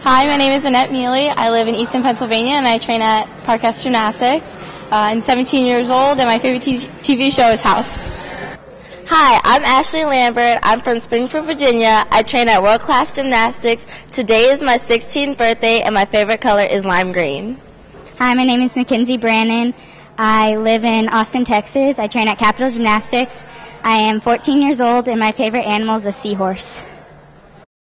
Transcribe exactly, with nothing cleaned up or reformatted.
Hi, my name is Annette Miele. I live in Easton, Pennsylvania, and I train at Parkhouse Gymnastics. Uh, I'm seventeen years old, and my favorite T V show is House. Hi, I'm Ashley Lambert. I'm from Springfield, Virginia. I train at World Class Gymnastics. Today is my sixteenth birthday, and my favorite color is lime green. Hi, my name is Mackenzie Brannan. I live in Austin, Texas. I train at Capital Gymnastics. I am fourteen years old, and my favorite animal is a seahorse.